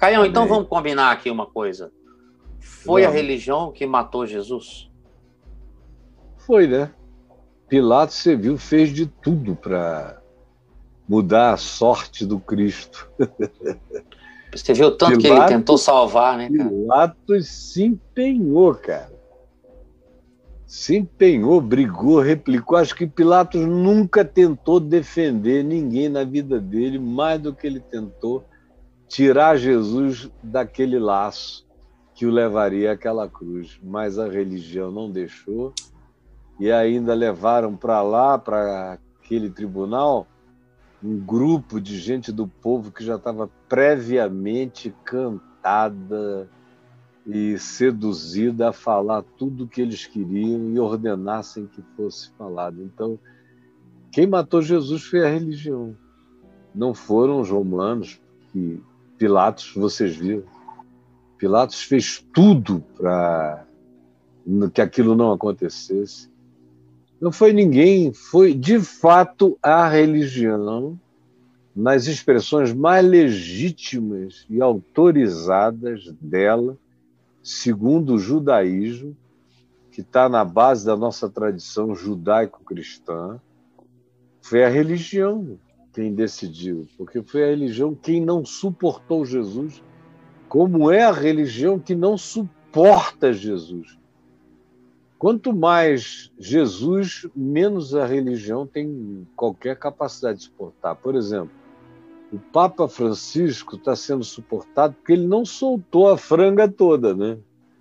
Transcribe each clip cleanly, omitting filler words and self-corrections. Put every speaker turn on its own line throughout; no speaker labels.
Caião, então
Amém.
vamos combinar aqui uma coisa. Foi a
Vamos.
religião que matou Jesus?
Foi, né? Pilatos, você viu, fez de tudo para mudar a sorte do Cristo.
Você viu o tanto que ele tentou salvar, né, cara?
Pilatos se empenhou, cara. Se empenhou, brigou, replicou. Acho que Pilatos nunca tentou defender ninguém na vida dele, mais do que ele tentou tirar Jesus daquele laço que o levaria àquela cruz. Mas a religião não deixou, e ainda levaram para lá, para aquele tribunal, um grupo de gente do povo que já estava previamente cantada e seduzida a falar tudo o que eles queriam e ordenassem que fosse falado. Então, quem matou Jesus foi a religião. Não foram os romanos, que Pilatos, vocês viram. Pilatos fez tudo para que aquilo não acontecesse. Não foi ninguém, foi de fato a religião, nas expressões mais legítimas e autorizadas dela, segundo o judaísmo, que está na base da nossa tradição judaico-cristã. Foi a religião quem decidiu, porque foi a religião quem não suportou Jesus, como é a religião que não suporta Jesus. Quanto mais Jesus, menos a religião tem qualquer capacidade de suportar. Por exemplo, o Papa Francisco está sendo suportado porque ele não soltou a franga toda, né?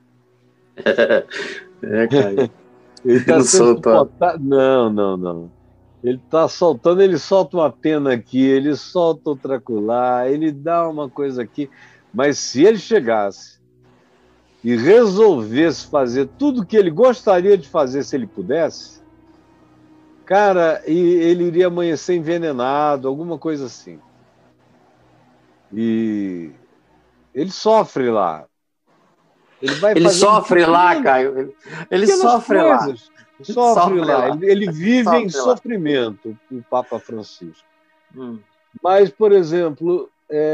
Caio.
Ele está
Não
sendo
soltou.
suportado. Não. Ele está soltando, ele solta uma pena aqui, ele solta outra acolá, ele dá uma coisa aqui. Mas se ele chegasse e resolvesse fazer tudo o que ele gostaria de fazer se ele pudesse, cara, ele iria amanhecer envenenado, alguma coisa assim. E ele sofre lá.
Ele sofre lá, Caio. Ele sofre lá.
Sofre lá. Ele vive em sofrimento, o Papa Francisco. Mas, por exemplo,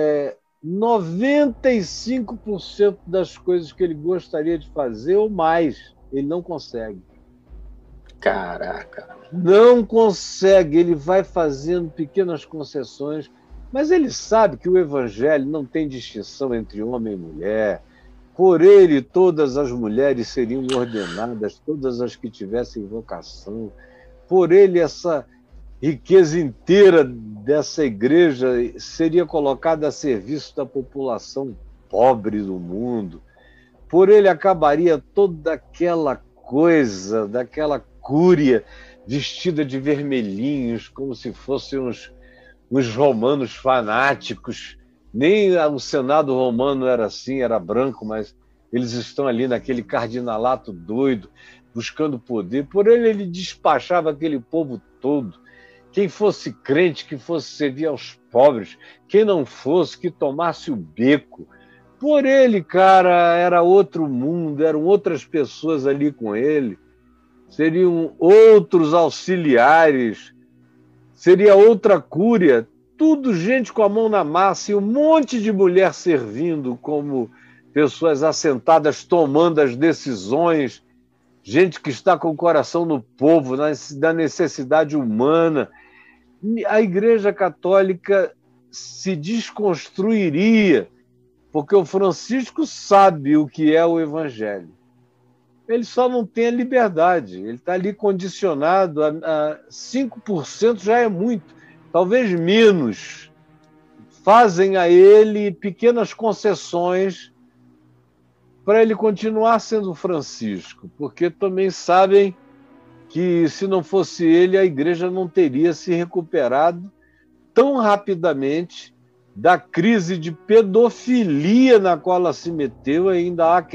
95% das coisas que ele gostaria de fazer ou mais, ele não consegue.
Caraca.
Não consegue. Ele vai fazendo pequenas concessões, mas ele sabe que o Evangelho não tem distinção entre homem e mulher. Por ele, todas as mulheres seriam ordenadas, todas as que tivessem vocação. Por ele, essa riqueza inteira dessa igreja seria colocada a serviço da população pobre do mundo. Por ele, acabaria toda aquela coisa, daquela cúria vestida de vermelhinhos, como se fossem uns romanos fanáticos. Nem o Senado romano era assim, era branco, mas eles estão ali naquele cardinalato doido, buscando poder. Por ele despachava aquele povo todo. Quem fosse crente, que fosse servir aos pobres. Quem não fosse, que tomasse o beco. Por ele, cara, era outro mundo, eram outras pessoas ali com ele. Seriam outros auxiliares, seria outra cúria. Tudo gente com a mão na massa e um monte de mulher servindo como pessoas assentadas, tomando as decisões, gente que está com o coração no povo, da necessidade humana. A Igreja Católica se desconstruiria, porque o Francisco sabe o que é o Evangelho. Ele só não tem a liberdade, ele está ali condicionado a 5%, já é muito, talvez menos. Fazem a ele pequenas concessões para ele continuar sendo Francisco, porque também sabem que, se não fosse ele, a igreja não teria se recuperado tão rapidamente da crise de pedofilia na qual ela se meteu. Ainda há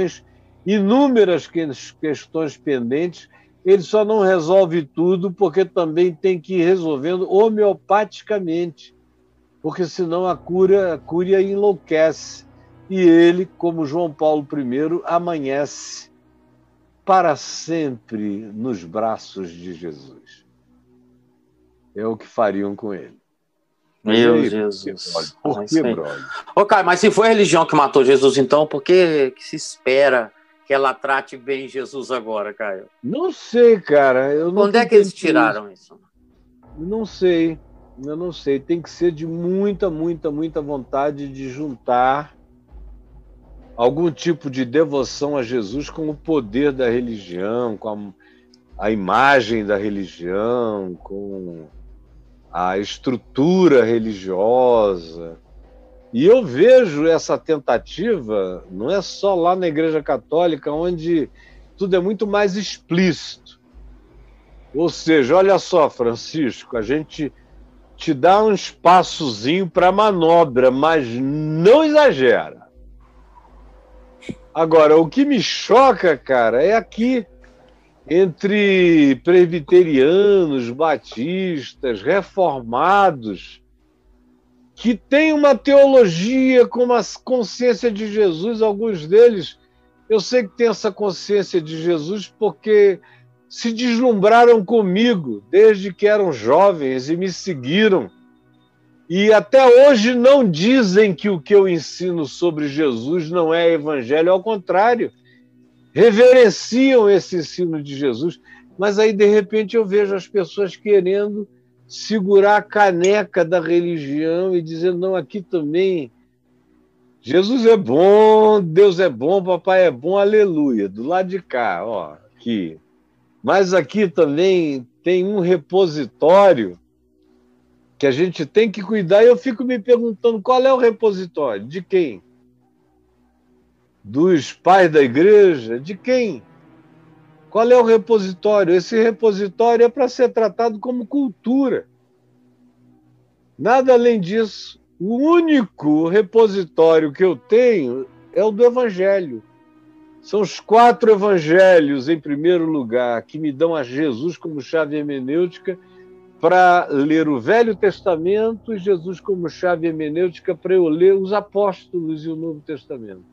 inúmeras questões pendentes. Ele só não resolve tudo porque também tem que ir resolvendo homeopaticamente, porque senão a cúria enlouquece. E ele, como João Paulo I, amanhece para sempre nos braços de Jesus. É o que fariam com ele.
Meu Jesus.
Por que, brother?
Ô, Caio, mas se foi a religião que matou Jesus, então, por que se espera que ela trate bem Jesus agora, Caio?
Não sei, cara.
Onde é que eles tiraram isso?
Não sei. Eu não sei. Tem que ser de muita, muita, muita vontade de juntar algum tipo de devoção a Jesus com o poder da religião, com a imagem da religião, com a estrutura religiosa. E eu vejo essa tentativa, não é só lá na Igreja Católica, onde tudo é muito mais explícito. Ou seja, olha só, Francisco, a gente te dá um espaçozinho para manobra, mas não exagera. Agora, o que me choca, cara, é aqui, entre presbiterianos, batistas, reformados, que tem uma teologia com uma consciência de Jesus. Alguns deles, eu sei que tem essa consciência de Jesus porque se deslumbraram comigo desde que eram jovens e me seguiram. E até hoje não dizem que o que eu ensino sobre Jesus não é evangelho, ao contrário, reverenciam esse ensino de Jesus. Mas aí, de repente, eu vejo as pessoas querendo segurar a caneca da religião e dizendo, não, aqui também Jesus é bom, Deus é bom, papai é bom, aleluia, do lado de cá, ó, aqui. Mas aqui também tem um repositório que a gente tem que cuidar, e eu fico me perguntando, qual é o repositório? De quem? Dos pais da igreja? De quem? Qual é o repositório? Esse repositório é para ser tratado como cultura. Nada além disso. O único repositório que eu tenho é o do Evangelho. São os 4 evangelhos, em primeiro lugar, que me dão a Jesus como chave hermenêutica para ler o Velho Testamento e Jesus como chave hermenêutica para eu ler os Apóstolos e o Novo Testamento.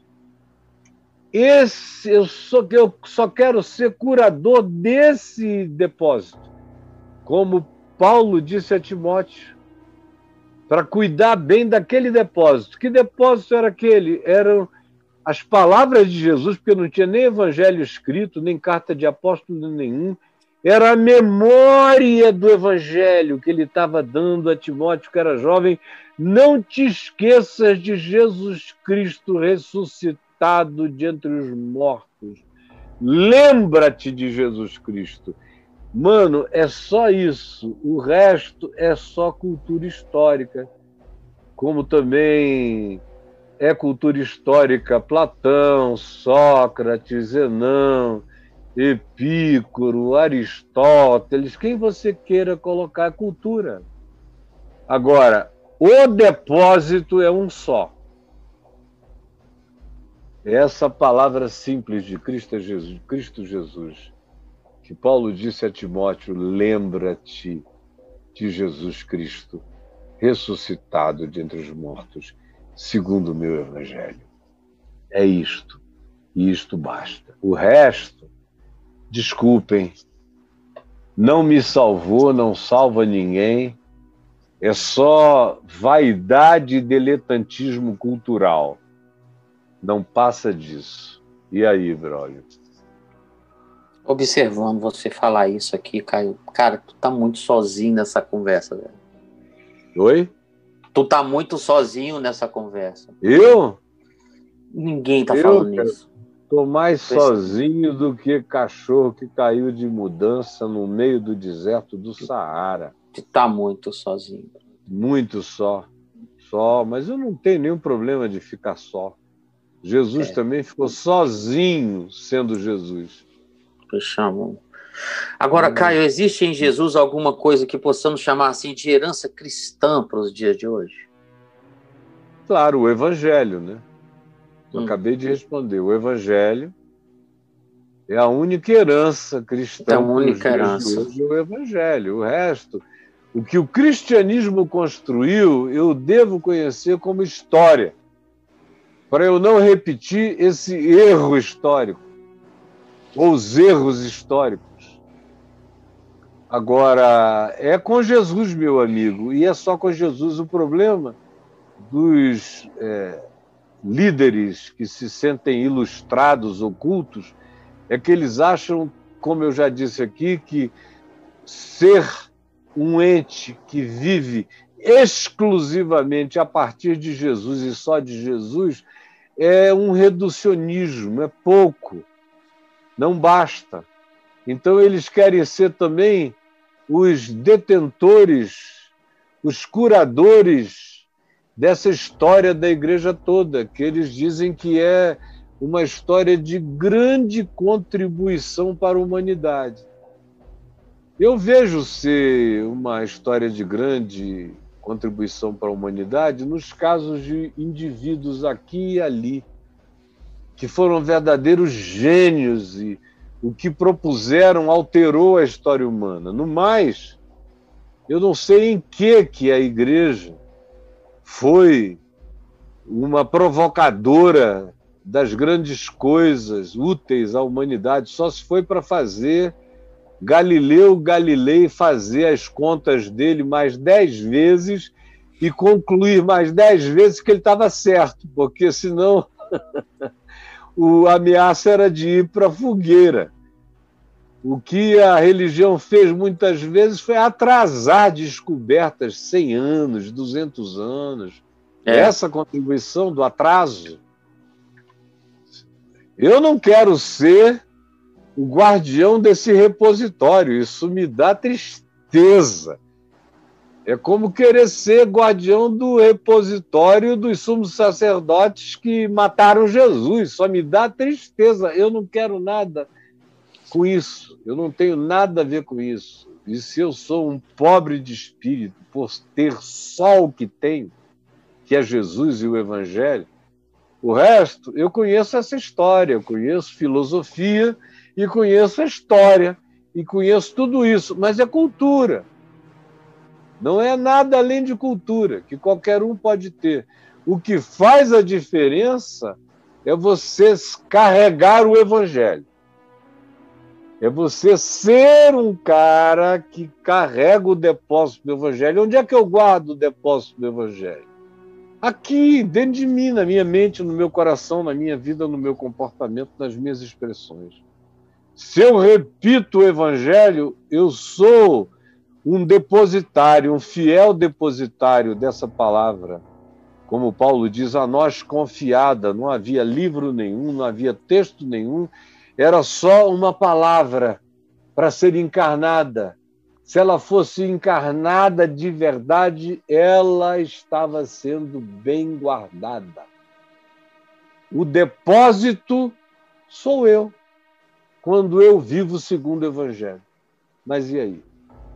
Eu só quero ser curador desse depósito, como Paulo disse a Timóteo, para cuidar bem daquele depósito. Que depósito era aquele? Eram as palavras de Jesus, porque não tinha nem evangelho escrito, nem carta de apóstolo nenhum. Era a memória do evangelho que ele estava dando a Timóteo, que era jovem. Não te esqueças de Jesus Cristo ressuscitado de entre os mortos. Lembra-te de Jesus Cristo. Mano, é só isso. O resto é só cultura histórica. Como também é cultura histórica Platão, Sócrates, Zenão, Epícoro, Aristóteles, quem você queira colocar é cultura. Agora, o depósito é um só. Essa palavra simples de Cristo Jesus, que Paulo disse a Timóteo, lembra-te de Jesus Cristo, ressuscitado de entre os mortos, segundo o meu evangelho. É isto, e isto basta. O resto, desculpem, não me salvou, não salva ninguém, é só vaidade e diletantismo cultural. Não passa disso. E aí, brother?
Observando você falar isso aqui, Caio, cara, tu tá muito sozinho nessa conversa, velho.
Oi?
Tu tá muito sozinho nessa conversa.
Eu?
Ninguém tá falando isso.
Tô mais sozinho do que cachorro que caiu de mudança no meio do deserto do Saara.
Tu tá muito sozinho.
Muito só. Mas eu não tenho nenhum problema de ficar só. Jesus também ficou sozinho sendo Jesus.
Agora, Caio, existe em Jesus alguma coisa que possamos chamar assim de herança cristã para os dias de hoje?
Claro, o Evangelho, né? Eu acabei de responder. O Evangelho é a única herança cristã.
É a única herança.
Hoje, o Evangelho. O resto, o que o cristianismo construiu, eu devo conhecer como história, para eu não repetir esse erro histórico, ou os erros históricos. Agora, é com Jesus, meu amigo, e é só com Jesus. O problema dos líderes que se sentem ilustrados, ocultos, é que eles acham, como eu já disse aqui, que ser um ente que vive exclusivamente a partir de Jesus e só de Jesus é um reducionismo, é pouco, não basta. Então eles querem ser também os detentores, os curadores dessa história da igreja toda, que eles dizem que é uma história de grande contribuição para a humanidade. Eu vejo ser uma história de grande contribuição para a humanidade nos casos de indivíduos aqui e ali, que foram verdadeiros gênios e o que propuseram alterou a história humana. No mais, eu não sei em que a igreja foi uma provocadora das grandes coisas úteis à humanidade, só se foi para fazer Galileu Galilei fazer as contas dele mais 10 vezes e concluir mais 10 vezes que ele estava certo, porque senão a ameaça era de ir para a fogueira. O que a religião fez muitas vezes foi atrasar descobertas 100 anos, 200 anos. Essa contribuição do atraso. Eu não quero ser o guardião desse repositório, isso me dá tristeza. É como querer ser guardião do repositório dos sumos sacerdotes que mataram Jesus, só me dá tristeza. Eu não quero nada com isso, eu não tenho nada a ver com isso. E se eu sou um pobre de espírito por ter só o que tenho, que é Jesus e o Evangelho, o resto, eu conheço essa história, eu conheço filosofia e conheço a história e conheço tudo isso, mas é cultura. Não é nada além de cultura, que qualquer um pode ter. O que faz a diferença é você carregar o Evangelho. É você ser um cara que carrega o depósito do Evangelho. Onde é que eu guardo o depósito do Evangelho? Aqui, dentro de mim, na minha mente, no meu coração, na minha vida, no meu comportamento, nas minhas expressões. Se eu repito o Evangelho, eu sou um depositário, um fiel depositário dessa palavra. Como Paulo diz, a nós confiada, não havia livro nenhum, não havia texto nenhum, era só uma palavra para ser encarnada. Se ela fosse encarnada de verdade, ela estava sendo bem guardada. O depósito sou eu, quando eu vivo segundo o Evangelho. Mas e aí?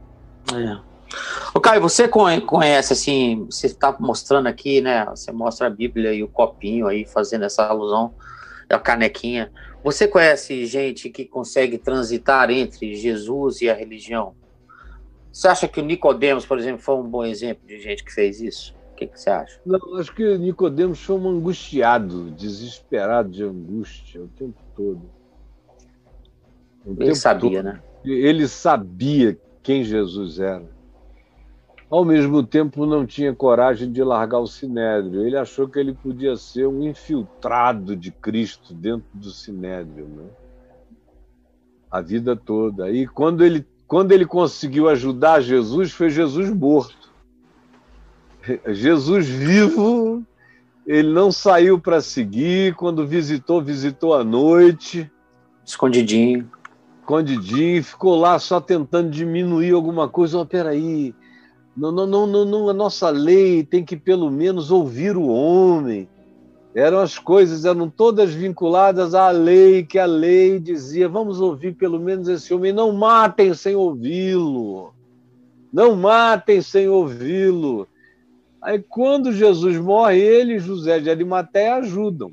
Ô, Caio, você conhece, assim, você está mostrando aqui, né? Você mostra a Bíblia e o copinho aí, fazendo essa alusão, a canequinha. Você conhece gente que consegue transitar entre Jesus e a religião? Você acha que o Nicodemos, por exemplo, foi um bom exemplo de gente que fez isso? O que você acha?
Não, acho que Nicodemos foi um angustiado, desesperado de angústia o tempo todo.
Ele sabia, né?
Ele sabia quem Jesus era. Ao mesmo tempo, não tinha coragem de largar o Sinédrio. Ele achou que ele podia ser um infiltrado de Cristo dentro do Sinédrio, né? A vida toda. E quando ele conseguiu ajudar Jesus, foi Jesus morto. Jesus vivo, ele não saiu para seguir. Quando visitou à noite.
Escondidinho,
ficou lá só tentando diminuir alguma coisa. Oh, peraí, não, a nossa lei tem que pelo menos ouvir o homem. As coisas eram todas vinculadas à lei, que a lei dizia, vamos ouvir pelo menos esse homem, não matem sem ouvi-lo. Não matem sem ouvi-lo. Aí quando Jesus morre, ele e José de Arimateia ajudam.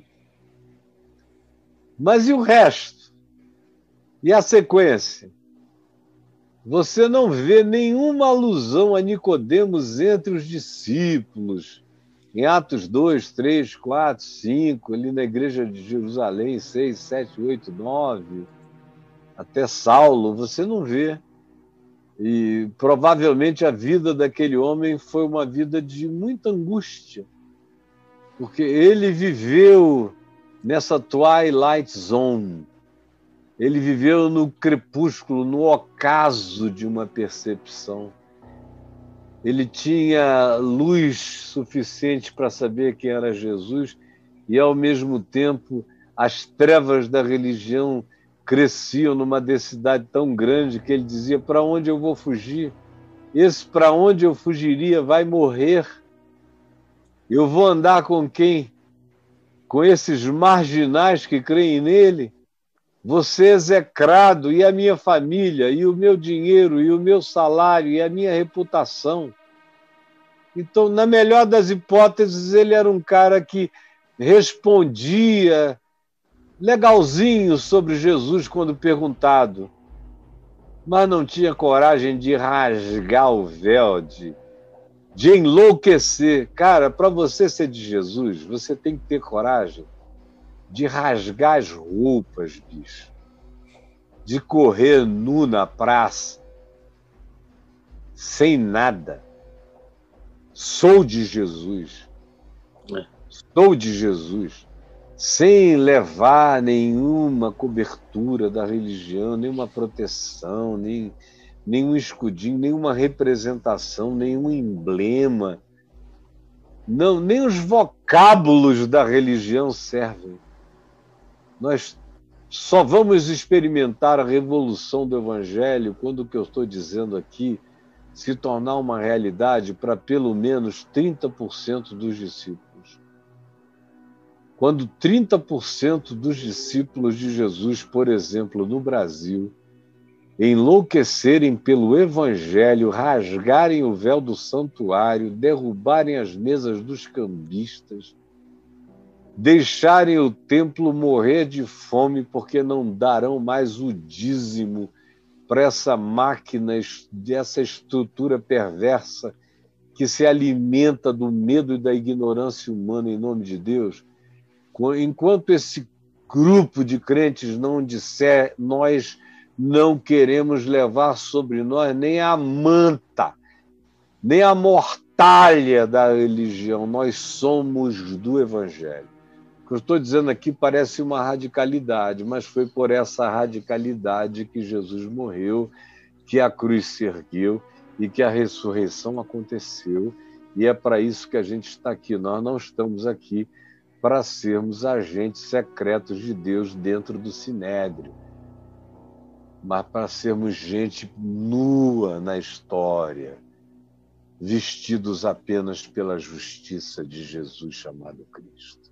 Mas e o resto? E a sequência? Você não vê nenhuma alusão a Nicodemos entre os discípulos. Em Atos 2, 3, 4, 5, ali na igreja de Jerusalém, 6, 7, 8, 9, até Saulo, você não vê. E provavelmente a vida daquele homem foi uma vida de muita angústia, porque ele viveu nessa twilight zone, ele viveu no crepúsculo, no ocaso de uma percepção. Ele tinha luz suficiente para saber quem era Jesus e, ao mesmo tempo, as trevas da religião cresciam numa densidade tão grande que ele dizia: para onde eu vou fugir? Esse para onde eu fugiria vai morrer. Eu vou andar com quem? Com esses marginais que creem nele? Vou ser execrado, e a minha família, e o meu dinheiro, e o meu salário, e a minha reputação. Então, na melhor das hipóteses, ele era um cara que respondia legalzinho sobre Jesus quando perguntado, mas não tinha coragem de rasgar o véu, de enlouquecer. Cara, para você ser de Jesus, você tem que ter coragem de rasgar as roupas, bicho, de correr nu na praça, sem nada. Sou de Jesus. Sou de Jesus. Sem levar nenhuma cobertura da religião, nenhuma proteção, nenhum escudinho, nenhuma representação, nenhum emblema. Não, nem os vocábulos da religião servem. Nós só vamos experimentar a revolução do Evangelho quando o que eu estou dizendo aqui se tornar uma realidade para pelo menos 30% dos discípulos. Quando 30% dos discípulos de Jesus, por exemplo, no Brasil, enlouquecerem pelo Evangelho, rasgarem o véu do santuário, derrubarem as mesas dos cambistas, deixarem o templo morrer de fome porque não darão mais o dízimo para essa máquina, dessa estrutura perversa que se alimenta do medo e da ignorância humana em nome de Deus. Enquanto esse grupo de crentes não disser, nós não queremos levar sobre nós nem a manta, nem a mortalha da religião, nós somos do Evangelho. O que eu estou dizendo aqui parece uma radicalidade, mas foi por essa radicalidade que Jesus morreu, que a cruz se ergueu e que a ressurreição aconteceu, e é para isso que a gente está aqui. Nós não estamos aqui para sermos agentes secretos de Deus dentro do Sinédrio, mas para sermos gente nua na história, vestidos apenas pela justiça de Jesus chamado Cristo.